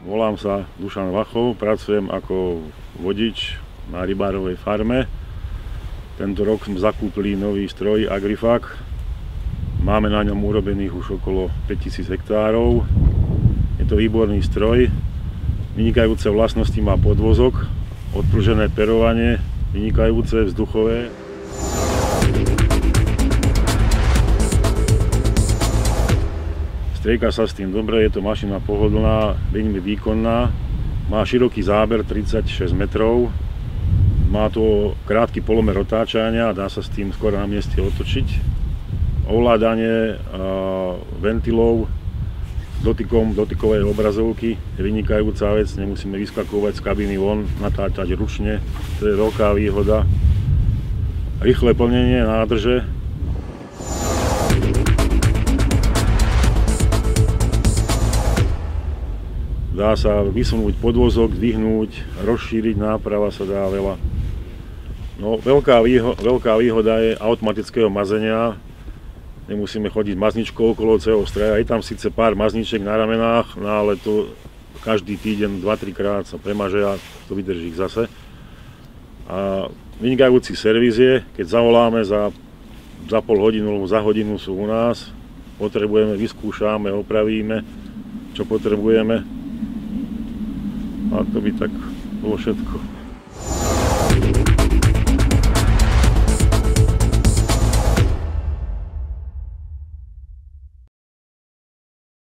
Volám sa Dušan Vachov, pracujem ako vodič na rybárovej farme. Tento rok sme zakúpili nový stroj Agrifac. Máme na ňom urobených už okolo 5000 hektárov. Je to výborný stroj, vynikajúce vlastnosti má podvozok, odpružené perovanie, vynikajúce vzduchové. Strieka sa s tým dobre, je to mašina pohodlná, veľmi výkonná, má široký záber 36 metrov, má to krátky polomer otáčania, dá sa s tým skoro na mieste otočiť. Ovládanie ventilov dotykom dotykovej obrazovky je vynikajúca vec, nemusíme vyskakovať z kabiny von, natáčať ručne, to je veľká výhoda. Rýchle plnenie nádrže. Dá sa vysunúť podvozok, zdvihnúť, rozšíriť, náprava sa dá veľa. No, veľká výhoda je automatického mazenia. Nemusíme chodiť mazničkou okolo celého stroja. Je tam síce pár mazničiek na ramenách, no ale to každý týždeň 2-3 krát sa premaže a to vydrží zase. A vynikajúci servis je, keď zavoláme za pol hodinu alebo za hodinu sú u nás. Potrebujeme, vyskúšame, opravíme, čo potrebujeme. A to by tak bolo všetko.